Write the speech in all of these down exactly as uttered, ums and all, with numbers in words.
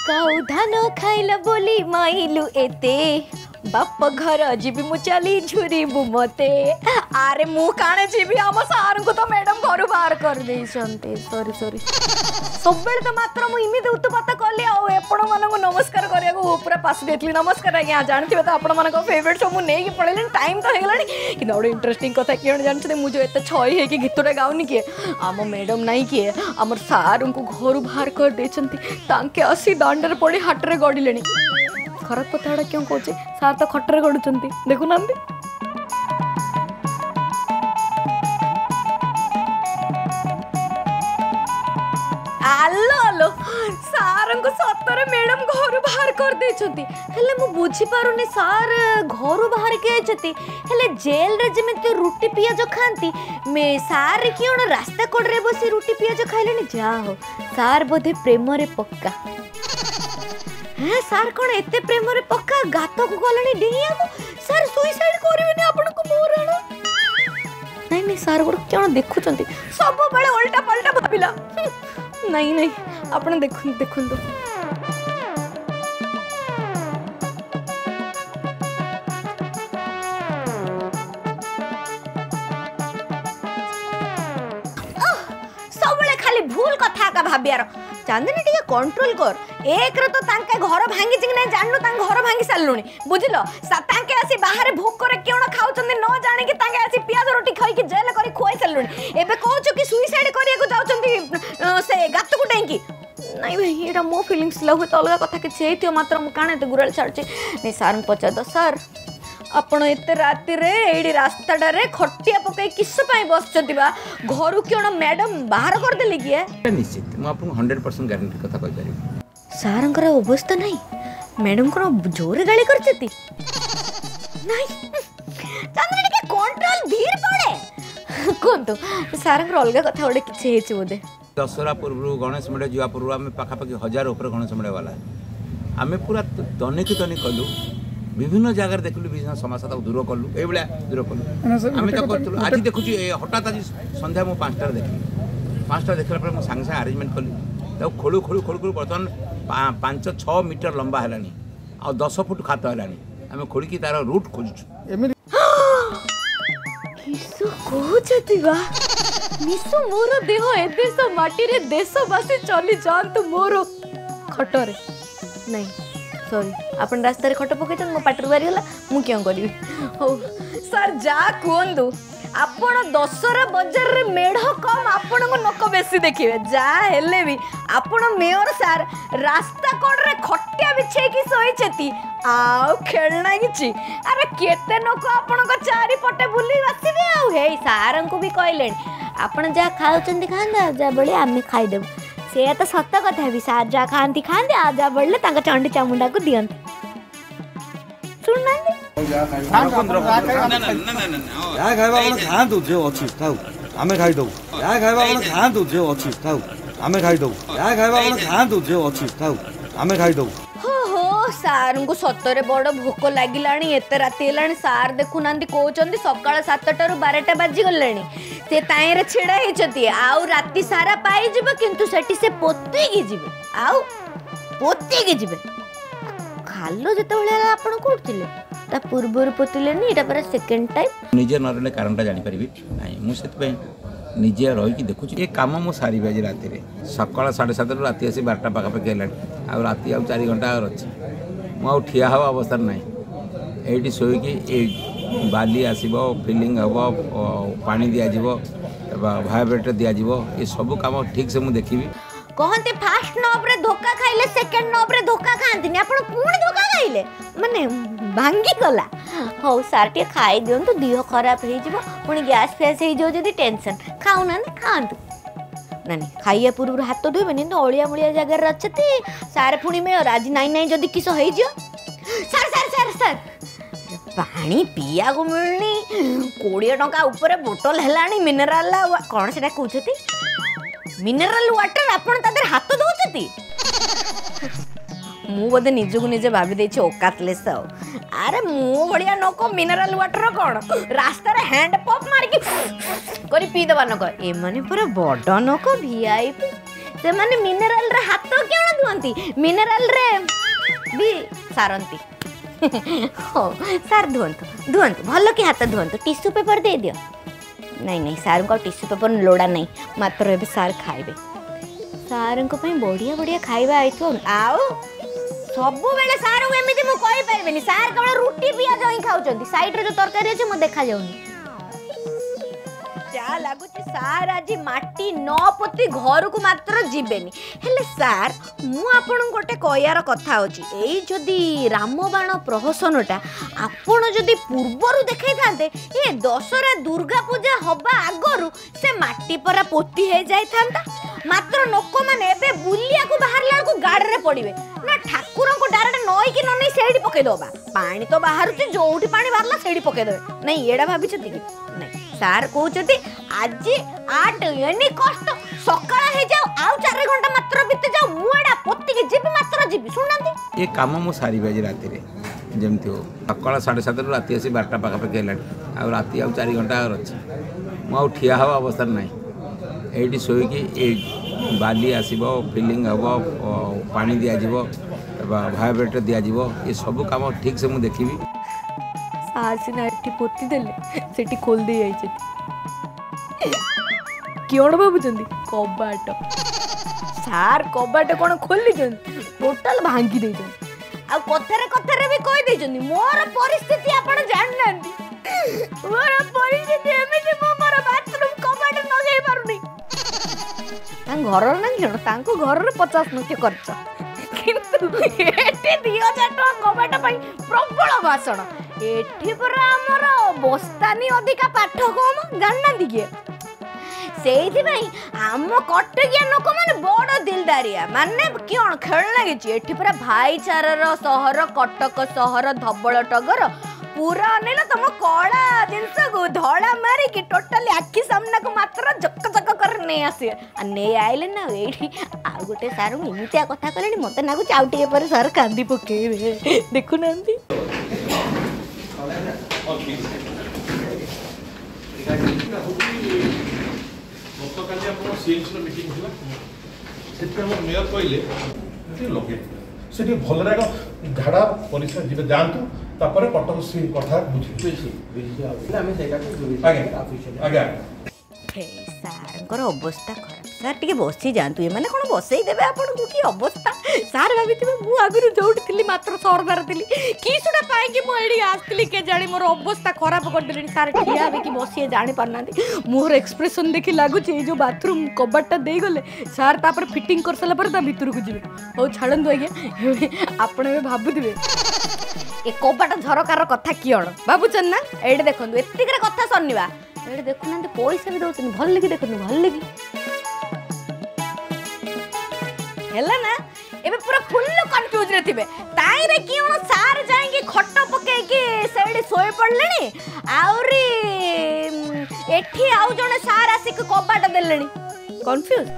काऊ धान खाइल बोली माइलु एते बाप घर जीवी मु चली झुरी मते आरे मु काणे जीवी हम सार को तो मैडम घर बाहर कर दे सॉरी सॉरी सब बेले तो मात्र मु इमित उत्पात कली आ आपण मानक नमस्कार करिया को पूरा पास देतली नमस्कार आज्ञा जानथिबे तो आपण मानक फेवरेट सब मु नै कि पळेले टाइम तो हेगलानी कि नोड इंटरेस्टिंग कथा केन जानछे मु जो एते छई हे कि गीतटा गाउनी के आम मैडम नाही के हमर सार को घर बाहर कर देछंती तांके असी दांडर पड़ी हाटरे गडिलेनी खराब कथा क्यों कहे सार तो खटरे गड़ुंट देखुना आलो आलो सार को सतरे मैडम घर बाहर कर देछंती हेले मु बुझी पारुनी सार घर बाहर के आछती हेले जेल रे जेमेते रोटी पियाज खांती मे सार कियोन रास्ता कोडरे बसी रोटी पियाज खाइलेनी जा हो सार बोधे प्रेम रे पक्का हाँ सार कौन एते प्रेम रे पक्का गात को गलनी डिया को सार सुइसाइड करबेनी आपन को मोरण नहीं नहीं सार गोड़ क्यों देखुचंती सब बेले उल्टा पलटा भाबिला नहीं नहीं आपन देखु देखु तो सब बेले खाली भूल कथा का भाबियार चांदनी टिके कंट्रोल कर एक रे तो तांके घर भांगी चिंग नै जाननु तांके घर भांगी साललुनी बुझिलो सा तांके आसी बाहर भूख करे केण खाउचंदी न जाने कि तांके आसी पियाज रोटी खाई कि जेल करी खोई साललुनी एबे कहउछु कि सुइसाइड करिया को जाउचंदी से गात को टेंकी नहीं भाई एटा मो फीलिंग्स लव तो अलग कथा कि छेतियो मात्र मु काने तो गुरल छाड़ची नै सारन पचा दो सर आपण एते राति रे एडी रास्ता डरे खटिया पकई किस पई बसचंती बा घरु केण मैडम बाहर कर देले कि निश्चित मु आपन हंड्रेड परसेंट गारंटी कथा कहि पारि सारंकर अवस्था नहीं मैडम को जोर गाली करचती नहीं चंद्रनी के कंट्रोल धीर पड़े कोंतो सारंकर अलग कथा ओडे किछि हेछि बोदे दशहरा पूर्व गणेश मेढ़ जुआ पूर्व आम पाखापाखि हजार ऊपर गणेश मेढ़ वाला आम पूरा दनिक दनिक कलु विभिन्न जगह देखलु विभिन्न समस्या दूर कलु ए दूर कलु आम तो करूँ आज देखुँ हठात आज संध्या मुझे पाँचटा देखी पाँचटा देखला मुझे सागे सागे आरेंजमेंट कली खोलू खोलू खोलू खोलू बर्तमान पांच छः मीटर लंबा है आ दस फुट खात है आम खोलिकी तार रूट खोजुचु निसु मोर देह ए देश माटी रे देशवासी चली जातु मोर खटरे नहीं सॉरी अपन रास्ता रे खट पके मो पाटर बारी गला मु क्यों करी हो सर जा कोंदु आपण दशहरा बाजार रे मेढ़ कम आपण को नक बेसी देखिबे जा हेले भी आपण मेयर सर रास्ता कोड रे खटिया बिछे की सोई छती आउ खेलना किछि अरे केते नक आपण को चारि पटे बुली बसिबे आउ हे सारन को भी कहले आपण जा खाउचंदी खांदा जा बळे आमी खाइ देब से तो सत कथा भी सार जा खांती खांदे आ जा बळले तांका चंडी चामुंडा को दियंत सुनना या खाइबा आपण खांतु जे अछि खाउ आमे खाइ दउ या खाइबा आपण खांतु जे अछि खाउ आमे खाइ दउ या खाइबा आपण खांतु जे अछि खाउ आमे खाइ दउ हो हो सार को सतरे बड़ भोक लागिलाणी एते राति हेलाणी सार देखु नांदी कहउचंदी सकाळ सातटा रु बारह बाजी गलाणी से ताएरे छिड़ा हेचती आउ राति सारा पाई जिबो किंतु सेठी से पोती की जिबे आउ पोती की जिबे खालो जते बेले आपण कोठथिले ता पूर्वर पोतिले नी एटा पर सेकंड टाइम निजे नरले कारणटा जानि परिबी नाही मु सेत पे निजे रही कि देखुची ए काम मु सारी बाजी राति रे सकाळ साढ़े सात रु राति आसी बारह पाखा पाखी हेलाणी आ राति आ चार घंटा और अछि मु आ ठिया हवा अवस्था नाही एठी सोई कि ए बाली आसीबो फिलिंग हबो पानी दिया जीवो भाइब्रेटर दिया जीवो ये सब काम ठीक से मु देखिबी कहते फास्ट नॉब रे धोखा खाइले सेकंड नॉब रे धोखा खांती नि आपण पुणी धोखा खाइले माने भांगी गला हो सार टे खाई दियन तो दिह खराब हे जिवो पुणी गैस फेस हे जो जदी टेंशन खाउ ना खांतु नानी खाइया पूर्व हाथ धोबे नि तो ओलिया मुलिया जगह रचती सार पुणी में आज नाइ नाइ जदी किसो हे जियो सर सर सर सर पानी पिया को मिलनी कोड़े टंका ऊपर बोतल हेलानी मिनरल कौन से कहते मिनरल वाटर आपण तादर हाथ धोचती मु बोधे निजको निजे भाभी देछि ओकातलेस अरे मु बढ़िया नको मिनरल वाटर कौन रास्ता रे हैंड पंप मार के करी पी देबा नको ए माने पूरा बड़ नको वीआईपी से माने मिनरल रे हाथ क्यों धुअंती मिनरल रे भी सारंती हो सार धुअंतु धुअंतु भल कि हाथ धुअंतु टिश्यू पेपर दे दियो नहीं नहीं सार को टिश्यू पेपर लोड़ा नहीं मात्र एबे सार खाइबे सार को पई बढ़िया बढ़िया खाइबा आइथो आउ सबु बेले सार को एमिति मु कहि पाइबेनी सार केवल रुटी पियाज ही खाउचंती साइड रे जो तरकारी अछि म देखा जाउनी जा लागुची सार आज माटी न पोती घर को मात्र जीवेनी हेले सार मु आपन गोटे कहयार कथा होची एई जदी रामबाण प्रहसनटा आपन जदी पूर्वरु देखै थांते ए दशरा दुर्गा पूजा हबा आगरु से माटी परा पोती हे जाय थांता मात्र लोक माने एबे बुलिया को बाहरला को गाड़ रे पड़िबे ना ठाकुर को डायरेक्ट नई कि नई सेडी पके दोबा पानी तो बाहर से जोठी पानी बाहरला सेडी पके देबे नहीं एडा भाबी छथि कि नहीं सार कहते आज आठ एनी कष्ट सकाळ हे जाओ आउ चार घंटा मात्र बीते जाओ मुएडा पोती के जीव मात्र जीव सुनंती ये काम मु सारी बाजी राति रे जेमती हो सकाळ साढ़े सात रु राति आसी बारटा पाखा पाखी हेलानी आ राति आउ चार घंटा अच्छी मु आउ ठिया हवा अवस्था नहीं एठी सोईकी ए बाली आसीबो फिलिंग हबो पानी दिया जिवो भाइब्रेटर दिया जिवो ये सब काम ठीक से मु देखिबी सार सिना एठी पोती देले सेठी खोल दे जाई छथि कियोण बाबुचंदी कबाट सार कबाट कोन खोली जंती टोटल भांगी दे जंती आ कथरे कथरे भी कहि दे जंती मोर परिस्थिति आपण जान नांती मोर परिस्थिति एमिति मो मोर बाथरूम कबाट न गई पारुनी तां घर न जण तांको घर रे पचास लाख खर्च किंतु एठी दो हज़ार टका कबाट पई प्रबल भाषण एठी पर हमर बस्तानी अधिका पाठ कम जानना दिए सेइथि भाई आम कटकिया लोक माने बड़ दिलदारिया माने कियण खेल लागिछि एठी पर भाईचारार सहर कटक सहर धबल टगर पूरा अनेला तुम कड़ा जिनस को धड़ा मारी कि टोटली आखि सामना को मात्र जक जक कर नै आसे आ नै आइले ना एठी आ गोटे सार इमितिया कथा कहलेनी मते नागु चाउटी पर सर कांदी पकेबे देखु नांती गतकाली आप सीएमसी मीटिंग होला सेते हम मेयर कहले कि लगे सेठी भलरे झाड़ा परिस्कार जीवे जानतु तापर कटक से कथा बुझी आमे सेटा आगे आगे हे सारंकर अवस्था खराब सार टिके बसी जानतु ए माने कोन बसई देबे आपन को की अवस्था सार भाबितबे मु आगुरु जोड थिली मात्र सरदार थिली की सुडा पाए कि मु एडी आस्तिली के जानी मोर अवस्था खराब कर देली सार ठिया बे कि बसी जानि परनांती मोर एक्सप्रेशन देखि लागु छै जो बाथरूम कबटटा देई गले सार तापर फिटिंग कर सला पर ता भीतर को जिवे ओ छाडन दो आज्ञा आपन बे भाबुदिबे ए कबट झरकार कथा कियण बाबुचन ना एडी देखंदु एतिकरे कथा सन्निबा एडी देखु ना पैसा भी दउछन भल लगी देखंदु भल लगी हेला ना एबे पूरा फुल कंफ्यूज रे थिबे ताई रे कियों सार जाएंगे खट्टा पके के सेडी सोय पड़लेनी आउरी एठी आउ जने सार आसी के कबाट देलेनी confuse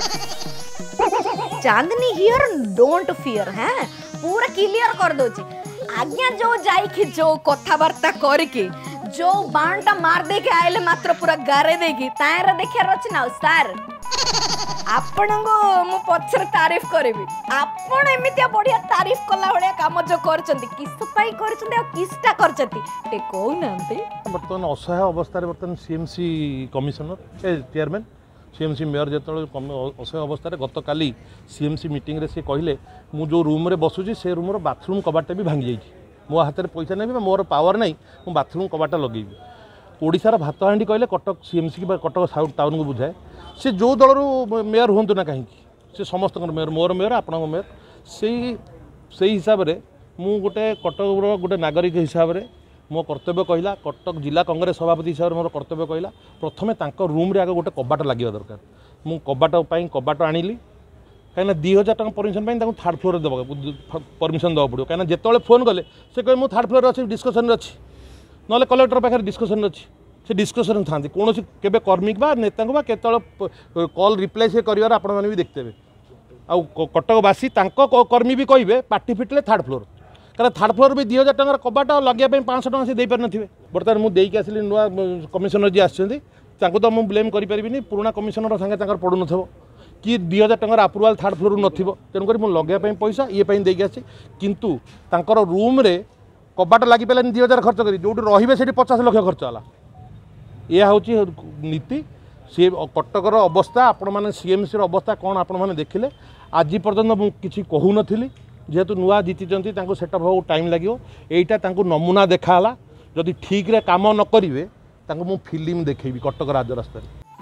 Chandni here don't fear हैं पूरा क्लियर कर दोची आज्ञा जो जाई कि जो कथा वार्ता करके जो बाणटा मार दे के आइले मात्र पूरा गारे देगी तायर देखिया रच ना सार आपण को मु पछर तारीफ करबी आपण एमितिया बढ़िया तारीफ कला भलिया काम जो करचंती किस पई करचंती आ किसटा करचंती ते को नांती बर्तमान असहाय अवस्था रे बर्तमान सीएमसी कमिशनर ए चेयरमैन सीएमसी मेयर जेतल असहाय अवस्था रे गत काली सीएमसी मीटिंग रे से कहले मु जो रूम रे बसुची से रूम रो बाथरूम कबाटा भी भांगी जाई मो हाथ में पैसा नहीं मोर पावर नहीं मु बाथरूम कबाटा लगेबी ओडिशार भात हांडी कहले कटक सीएमसी की कटक साउथ टाउन को बुझाए से जो दल मेयर हूँ ना कहीं से समस्त मेयर मोर मेयर आपण मेयर से हिसाब से मु गोटे कटक गोटे नागरिक हिसाब से मो कर्तव्य कहला कटक जिला कांग्रेस सभापति हिसाब से मोर कर्तव्य कहला प्रथमे तांको रूम रे आगे गोटे कबाट लगे दरकार मु कबाट कबाट आनिली कहीं दुई हजार टाँग परमिशन थार्ड फ्लोर देवा परमिशन देवा पड़ो कहीं जिते फोन कले से कहे मुझे थार्ड फ्लोर अच्छी डिस्कसन अच्छी ना कलेक्टर पाखे डिस्कसन अच्छी से डिस्कसन था कौन के कर्मी बा नेता बा के कल रिप्लाई से कर आपण मैंने भी देखते आउ कटकवासी कर्मी भी कहे पार्टी फिटले थार्ड फ्लोर कारण थार्ड फ्लोर भी दुई हजार टाँग कबाट लगे पाँच टाँग से देपार थे बर्तमान मुझे आसली नुआ कमिशनर जी आसती तो मुझे ब्लेम करें पुराणा कमिशनर सागे पड़ू न कि दुई हजार टकर आप्रुवाल थर्ड फ्लोर नथिबो तेणुक मुझे लगे पैसा ये देकी आसी किंतु तांकर रूम रे कबाट लगी पारे दुई हजार खर्च करी जो रे से पचास लक्ष खर्च है यह हूँ नीति सी कटकर अवस्था आपण मैंने सीएमसी अवस्था कौन आपण मैंने देखिले आज पर्यंत मुझे कहून जेहेतु नुआ जीति सेटअप हो टाइम लगे यहीटा नमूना देखाला जदि ठीक रे काम न करेंगे मु फिल्म देखेबी कटक राजरास्ता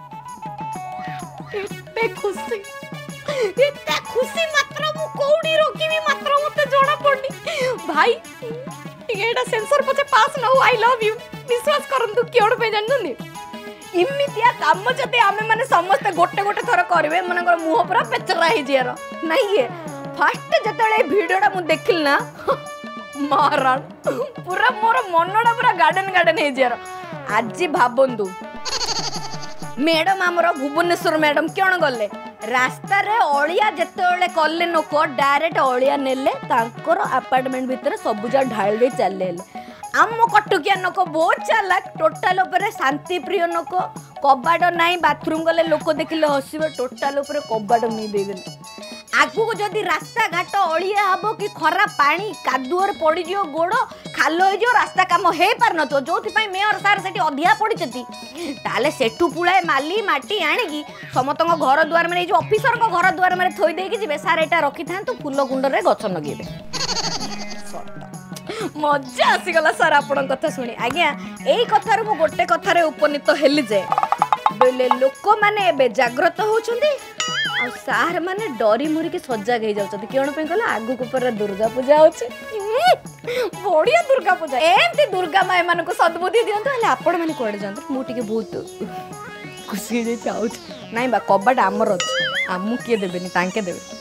एते खुशी एते खुशी मात्र मु कोडी रोकीबी मात्र मते जोड़ा पड़नी भाई एटा सेंसर पछे पास न हो आई लव यू विश्वास करंतु केड पे जाननी इमितिया काम जते आमे माने समस्त गोटे गोटे थर करबे मनकर मुह पूरा पेचरा हे जियार नहीं है फास्ट जतले वीडियोटा मु देखिल ना महाराज पूरा मोर मनडा पूरा गार्डन गार्डन हे जियार आज भाबंतु मैडम आमर भुवनेश्वर मैडम क्यों गले रास्ता रे अलिया जेतेबेले कले लोक डायरेक्ट अलिया नेले तांकर अपार्टमेंट भितर सबुजा ढाल दे चले आम कटुकिया लोक बहुत चालाक टोटाल उपरे शांति प्रिय लोक कबाड़ नाई बाथरूम गले लोक देखिले हसबे टोटाल उपरे कबाड़ नहीं देदेले आगु को जदि रास्ता घाट अलिया हम कि खरा पानी कादुअर पड़ जो गोड़ खाल हो रास्ता काम हो पार न जो मेयर सार से अधिया पड़ी ताले सेठू पुलाए माली माटी आणिकी समस्त घर द्वार में जो ऑफिसर को घर द्वार में थोई देकी जिबे सार एटा रखी था फूल कुंड रे गछ लगेबे मजा आसीगला सार आपण कथा सुनी आज्ञा एई कथार मु गोटे कथारे उपनीत हेली जे बोले लोक माने एबे जागृत होउछंदी आ सार माने डरी मुरी के सजाग हो जाउछंदी केण पे कहला आगु को पर दुर्गा पूजा होछि बढ़िया दुर्गा पूजा एमती दुर्गा माय मान को सद्बुद्धि दियंतु हले आपण माने कोड जानत मु टिके बहुत खुशी जे चाउ नाही बा कबाट आमर अछि आमु के देबेनी तांके देबे